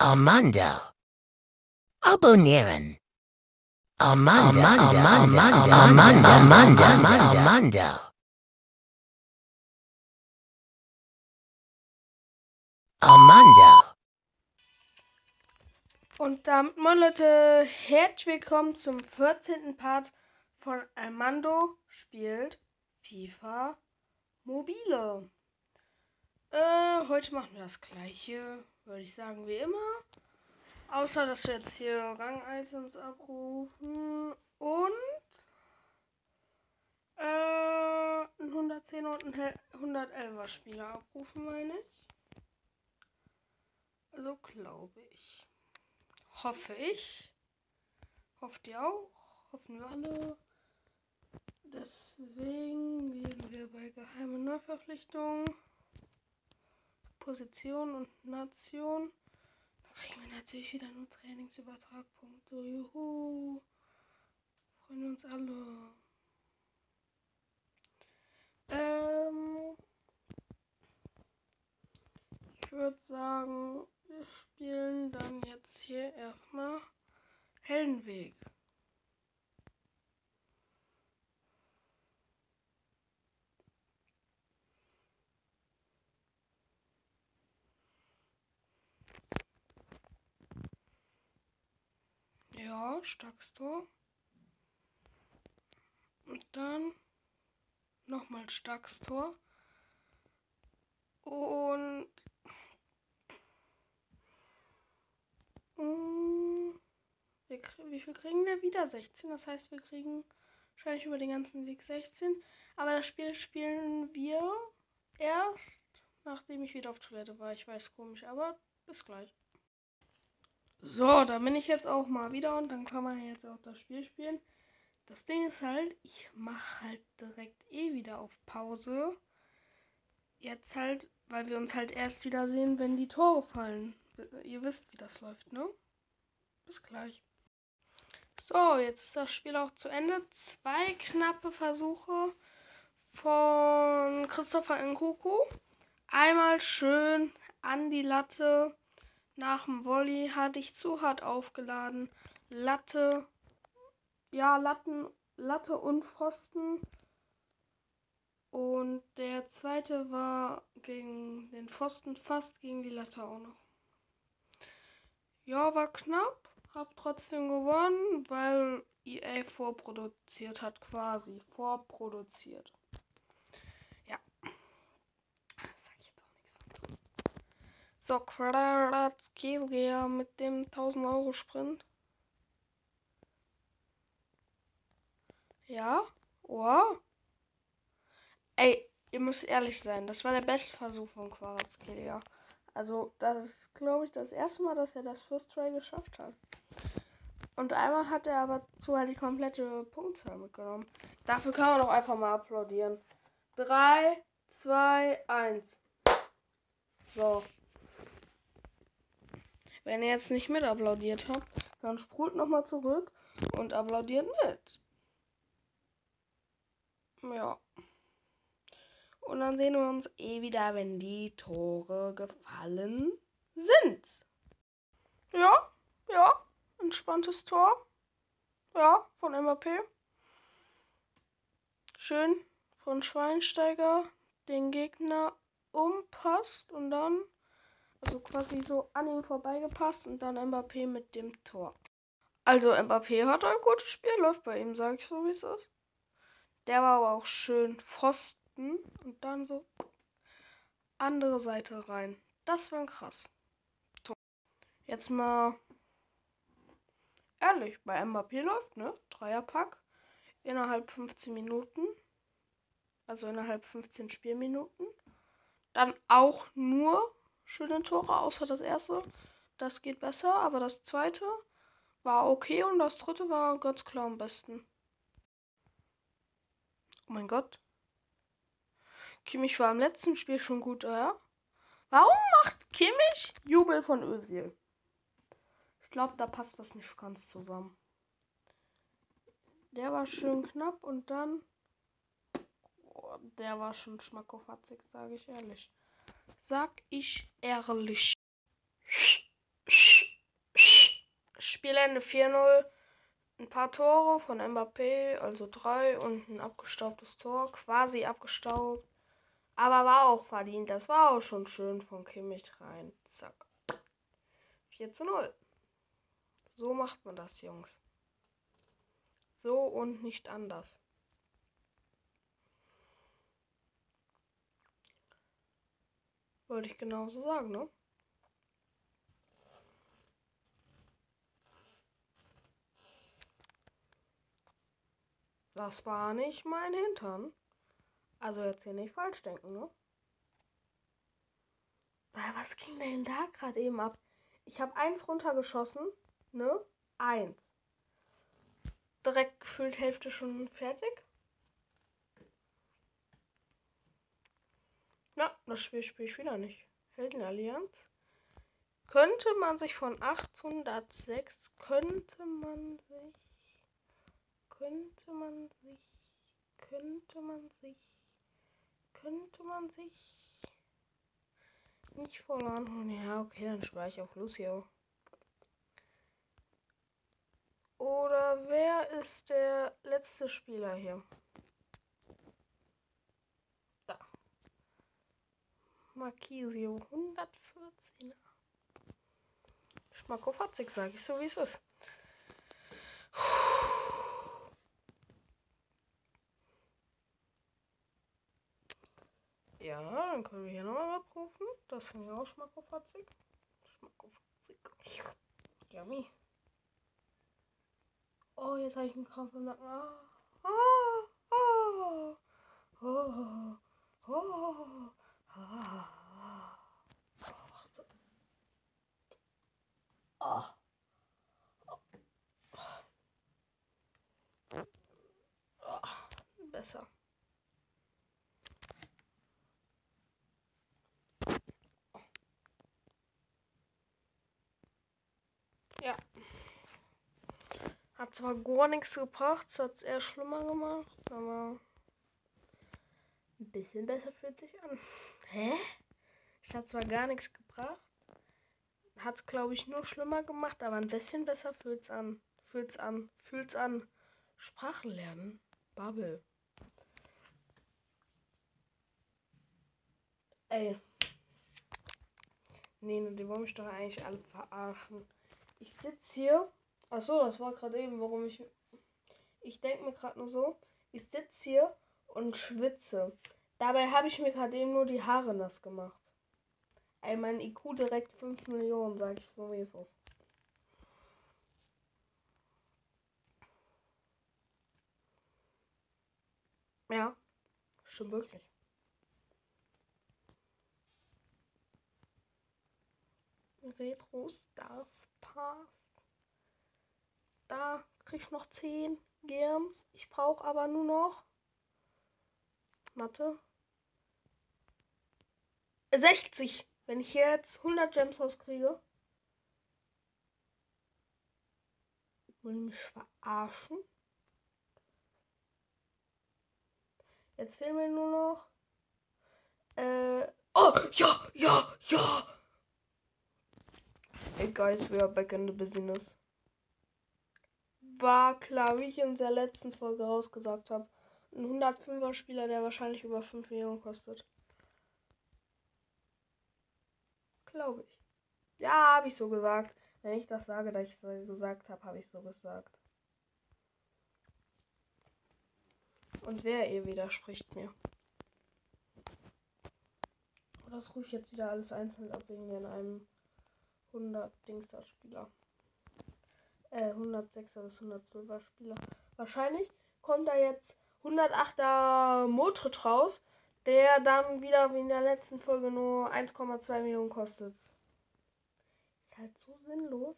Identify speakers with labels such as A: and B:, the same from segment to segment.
A: Armando. Abonnieren. Armando.
B: Und damit, moin Leute, herzlich willkommen zum 14. Part von Armando spielt FIFA Mobile. Heute machen wir das gleiche, würde ich sagen, wie immer. Außer, dass wir jetzt hier Rang-Items abrufen und einen 110 und einen 111er Spieler abrufen, meine ich. Also glaube ich. Hoffe ich. Hofft ihr auch? Hoffen wir alle. Deswegen gehen wir bei geheime Neuverpflichtung, Position und Nation. Da kriegen wir natürlich wieder nur Trainingsübertragpunkte. Juhu. Freuen wir uns alle. Ich würde sagen, wir spielen dann jetzt hier erstmal Heldenweg. Ja, starkes Tor. Und dann nochmal starkes Tor. Und wie viel kriegen wir? Wieder 16. Das heißt, wir kriegen wahrscheinlich über den ganzen Weg 16. Aber das Spiel spielen wir erst, nachdem ich wieder auf Toilette war. Ich weiß, komisch, aber bis gleich. So, da bin ich jetzt auch mal wieder und dann kann man jetzt auch das Spiel spielen. Das Ding ist halt, ich mache halt direkt wieder auf Pause. Jetzt halt, weil wir uns halt erst wieder sehen, wenn die Tore fallen. Ihr wisst, wie das läuft, ne? Bis gleich. So, jetzt ist das Spiel auch zu Ende. 2 knappe Versuche von Christopher Nkunku. Einmal schön an die Latte. Nach dem Volley hatte ich zu hart aufgeladen. Latte, ja, Latte und Pfosten. Und der zweite war gegen den Pfosten, fast gegen die Latte auch noch. Ja, war knapp. Hab trotzdem gewonnen, weil EA vorproduziert hat, quasi. Vorproduziert. Ja. Sag ich jetzt auch nichts mehr zu. So, Kvaratskhelia mit dem 1000-Euro-Sprint. Ja. Wow. Ey, ihr müsst ehrlich sein. Das war der beste Versuch von Kvaratskhelia. Also, das ist, glaube ich, das erste Mal, dass er das First Try geschafft hat. Und einmal hat er aber halt die komplette Punktzahl mitgenommen. Dafür kann man doch einfach mal applaudieren. 3, 2, 1. So. Wenn ihr jetzt nicht mit applaudiert habt, dann spult nochmal zurück und applaudiert mit. Ja. Und dann sehen wir uns wieder, wenn die Tore gefallen sind. Ja, ja. Entspanntes Tor. Ja, von Mbappé. Schön von Schweinsteiger den Gegner umpasst und dann, also quasi so an ihm vorbeigepasst und dann Mbappé mit dem Tor. Also Mbappé hat ein gutes Spiel, läuft bei ihm, sag ich so wie es ist. Der war aber auch schön Pfosten und dann so andere Seite rein. Das war krass. Tor. Jetzt mal ehrlich, bei Mbappé läuft, ne? Dreierpack innerhalb 15 Minuten. Also innerhalb 15 Spielminuten. Dann auch nur schöne Tore, außer das erste. Das geht besser, aber das zweite war okay und das dritte war ganz klar am besten. Oh mein Gott. Kimmich war im letzten Spiel schon gut, ja? Warum macht Kimmich Jubel von Özil? Ich glaube, da passt was nicht ganz zusammen. Der war schön knapp und dann... Oh, der war schon schmackofatzig, sage ich ehrlich. Sag ich ehrlich. Spielende 4-0. Ein paar Tore von Mbappé, also 3 und ein abgestaubtes Tor. Quasi abgestaubt. Aber war auch verdient. Das war auch schon schön von Kimmich rein. Zack. 4-0. So macht man das, Jungs. So und nicht anders. Wollte ich genauso sagen, ne? Das war nicht mein Hintern. Also jetzt hier nicht falsch denken, ne? Was ging denn da gerade eben ab? Ich habe 1 runtergeschossen, ne? 1. Direkt gefühlt Hälfte schon fertig. Na, das Spiel spiele ich wieder nicht. Heldenallianz. Könnte man sich von 806, könnte man sich nicht voll anholen. Ja, okay, dann spare ich auf Lucio. Oder wer ist der letzte Spieler hier? Da. Marquisio, 114er. Schmackofatzig, sag ich so, wie es ist. Ja, dann können wir hier nochmal abrufen. Das finde ich auch schmackofatzig. Schmackofatzig. Yummy. Oh, jetzt habe ich einen Krampf im Nacken. Besser. Ja. Hat zwar gar nichts gebracht, es hat es eher schlimmer gemacht, aber ein bisschen besser fühlt sich an. Hä? Es hat zwar gar nichts gebracht, hat es glaube ich nur schlimmer gemacht, aber ein bisschen besser fühlt's an. Fühlt's an. Sprachen lernen. Bubble. Ey. Nee, die wollen mich doch eigentlich alle verarschen. Ich sitze hier. Achso, das war gerade eben, warum ich. Ich denke mir gerade nur so. Ich sitze hier und schwitze. Dabei habe ich mir gerade eben nur die Haare nass gemacht. Ey, mein IQ direkt 5 Millionen, sag ich so, wie es ist. Ja, stimmt wirklich. Retro Stars Pass. Da krieg ich noch 10 Gems. Ich brauche aber nur noch Mathe. 60. Wenn ich jetzt 100 Gems rauskriege. Wollen mich verarschen? Jetzt fehlen mir nur noch. Oh, ja. Hey guys, we are back in the business. War klar, wie ich in der letzten Folge rausgesagt habe. Ein 105er Spieler, der wahrscheinlich über 5 Millionen kostet. Glaube ich. Ja, habe ich so gesagt. Wenn ich das sage, dass ich so gesagt habe, habe ich so gesagt. Und wer ihr widerspricht mir. Das rufe ich jetzt wieder alles einzeln ab wegen in einem 100 Dingster Spieler. 106er bis 112er Spieler. Wahrscheinlich kommt da jetzt 108er Modric raus, der dann wieder wie in der letzten Folge nur 1,2 Millionen kostet. Ist halt so sinnlos.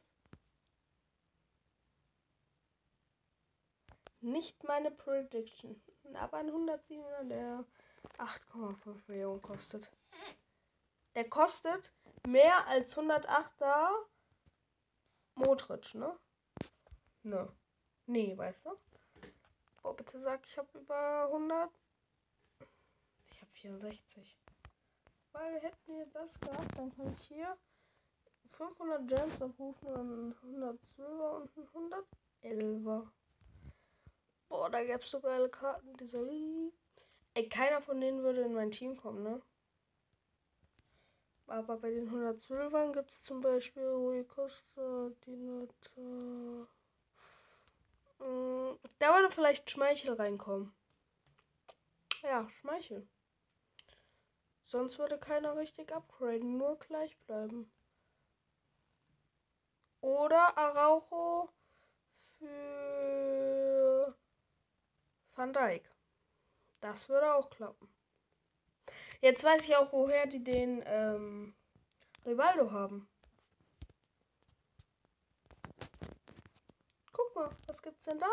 B: Nicht meine Prediction. Aber ein 107er, der 8,5 Millionen kostet. Der kostet mehr als 108er Modric, ne? Ne. Nee, weißt du? Boah, bitte sag, ich habe über 100. Ich habe 64. Weil hätten wir das gehabt, dann kann ich hier 500 Gems abrufen und dann 100 Silber und ein 111er. Boah, da gäbe es so geile Karten. Dieser Ey, keiner von denen würde in mein Team kommen, ne? Aber bei den 100 Silbern gibt es zum Beispiel Rui Costa, Dinata. Da würde vielleicht Schmeichel reinkommen. Ja, Schmeichel. Sonst würde keiner richtig upgraden, nur gleich bleiben. Oder Araujo für Van Dijk. Das würde auch klappen. Jetzt weiß ich auch, woher die den Rivaldo haben. Guck mal, was gibt's denn da?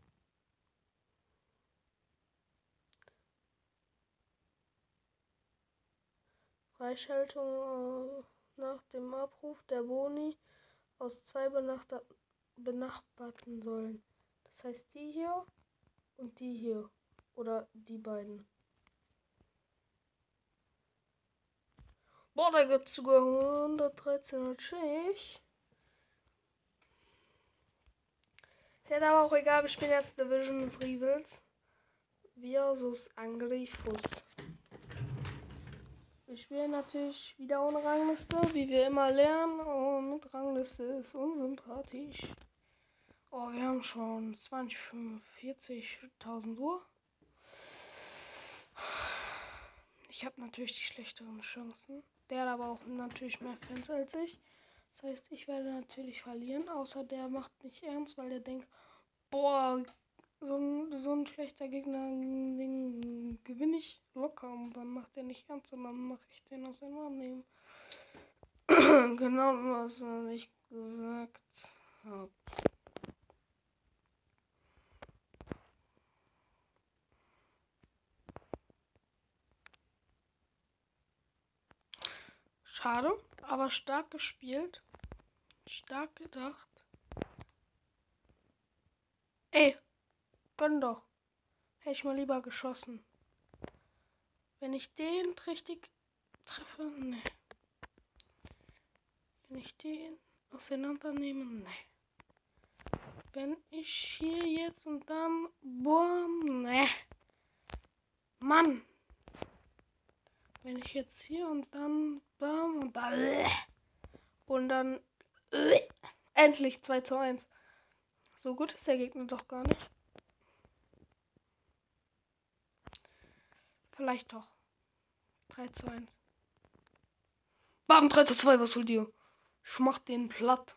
B: Freischaltung nach dem Abruf der Boni aus 2 benachbarten Säulen. Das heißt die hier und die hier. Oder die beiden. Boah, da gibt es sogar 113er Schicht. Ist jetzt aber auch egal, wir spielen jetzt Division des Rivals versus Angriffus. Wir spielen natürlich wieder ohne Rangliste, wie wir immer lernen. Und mit Rangliste ist unsympathisch. Oh, wir haben schon 20.000 Uhr. Ich habe natürlich die schlechteren Chancen. Der hat aber auch natürlich mehr Fans als ich. Das heißt, ich werde natürlich verlieren. Außer der macht nicht ernst, weil der denkt, boah, so ein schlechter Gegner, den gewinne ich locker. Und dann macht er nicht ernst, und dann mache ich den aus dem Arm nehmen. Genau, was ich gesagt habe. Schade, aber stark gespielt. Stark gedacht. Ey, gönn doch. Hätte ich mal lieber geschossen. Wenn ich den richtig treffe, ne. Wenn ich den auseinandernehme, ne. Wenn ich hier jetzt und dann, boom, ne. Mann. Wenn ich jetzt hier und dann, bam, und dann, endlich 2:1. So gut ist der Gegner doch gar nicht. Vielleicht doch. 3:1. Bam, 3:2, was soll dir? Ich mach den platt.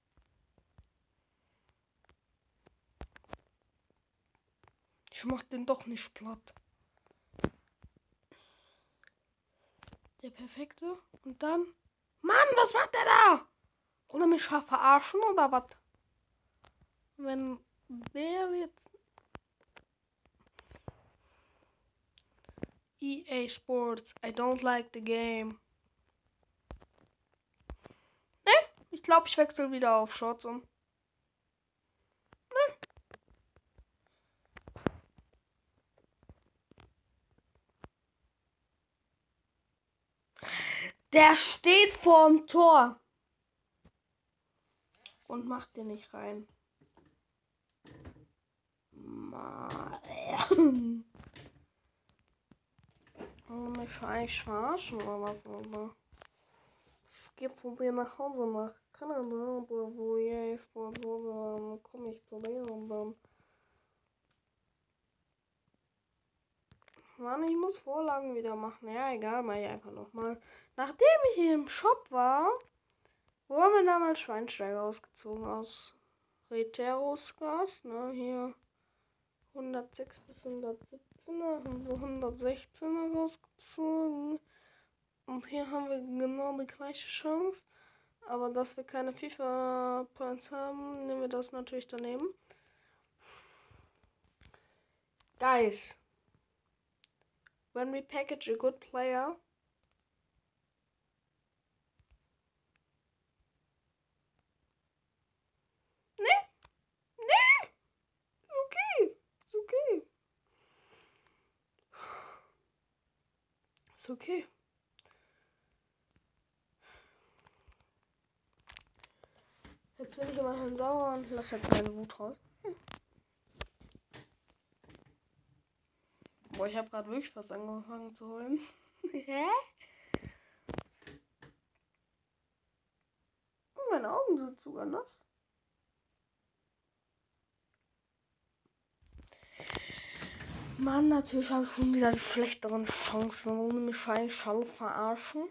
B: Ich mach den doch nicht platt. Der perfekte. Und dann. Mann, was macht der da? Will er mich verarschen oder was? Wenn der jetzt. EA Sports, I don't like the game. Ne? Ich glaube, ich wechsle wieder auf Shorts um. Ne? Der steht vorm Tor. Und macht den nicht rein. Mich eigentlich verarschen oder was? Oder? Geht's zu dir nach Hause nach Kanada oder wo ihr ist, dann komme ich zu dir und dann. Mann, ich muss Vorlagen wieder machen. Ja, egal, mach ich einfach nochmal. Nachdem ich hier im Shop war, wo haben wir damals Schweinsteiger ausgezogen aus Reteros Gas, ne, hier 106 bis 117er, haben wir 116er rausgezogen. Und hier haben wir genau die gleiche Chance. Aber dass wir keine FIFA Points haben, nehmen wir das natürlich daneben. Guys, when we package a good player, ne? Okay. Ist okay. Ist okay. Jetzt bin ich immer schon sauer und lasse jetzt meine Wut raus. Boah, ich habe gerade wirklich fast angefangen zu heulen. Hä? Meine Augen sind sogar nass. Mann, natürlich habe ich schon wieder die schlechteren Chancen. Wollen mich eigentlich alle verarschen?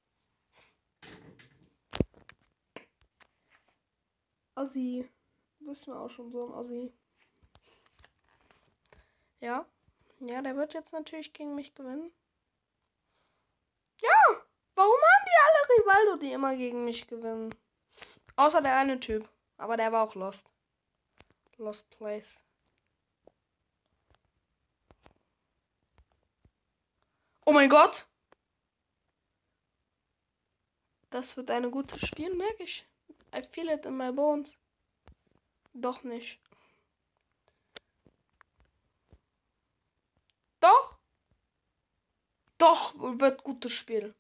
B: Assi. Du bist mir auch schon so ein Assi. Ja. Ja, der wird jetzt natürlich gegen mich gewinnen. Ja! Warum haben die alle Rivaldo, die immer gegen mich gewinnen? Außer der eine Typ. Aber der war auch lost. Lost Place. Oh mein Gott! Das wird ein gutes Spiel, merke ich. I feel it in my bones. Doch nicht. Doch! Doch, wird gutes Spiel.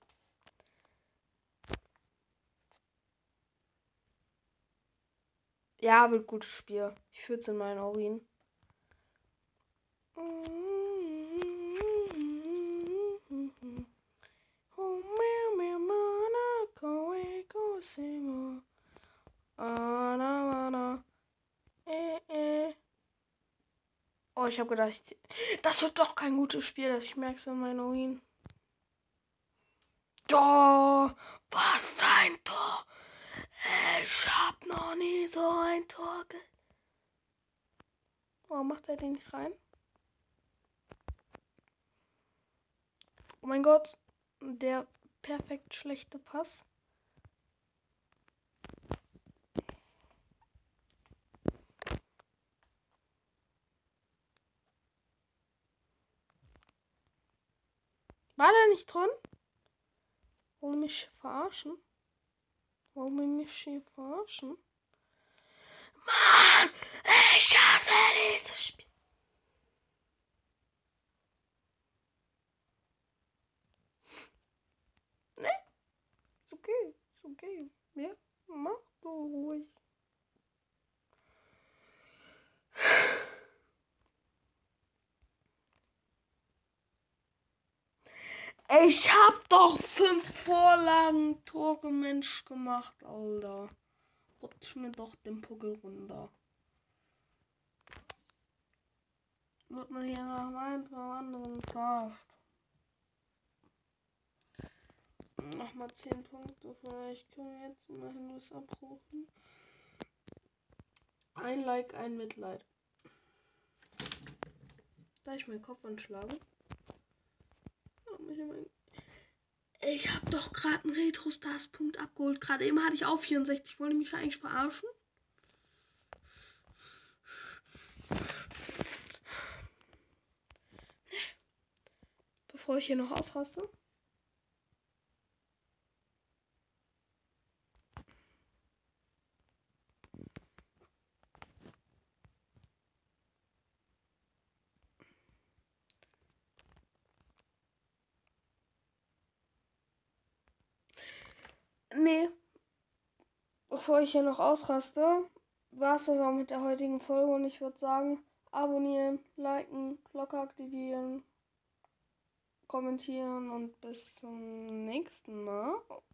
B: Ja, wird gutes Spiel. Ich fühle es in meinen Urin. Oh, ich habe gedacht, das wird doch kein gutes Spiel, ich merke es in meinen Urin. Doch, was ein Tor. Ich hab noch nie so ein Tor Warum macht er den nicht rein? Oh mein Gott, der perfekt schlechte Pass. War der nicht drin? Wollen mich verarschen? Wollen mich hier verarschen? Mann, ich hasse dieses Spiel. Ne? Ist okay, ist okay. Ja, mach du ruhig. Ich hab doch 5 Vorlagen Tore Mensch gemacht, Alter. Rutsch mir doch den Puckel runter. Wird man hier nach einem anderen verarscht. Nochmal 10 Punkte, vielleicht können wir jetzt immerhin was abrufen. Ein Like, ein Mitleid. Darf ich meinen Kopf anschlagen? Ich hab doch gerade einen Retro-Stars-Punkt abgeholt. Gerade eben hatte ich auch 64. Wollte mich eigentlich verarschen? Bevor ich hier noch ausraste. Nee. Bevor ich hier noch ausraste, war es das auch mit der heutigen Folge. Und ich würde sagen, abonnieren, liken, Glocke aktivieren, kommentieren und bis zum nächsten Mal.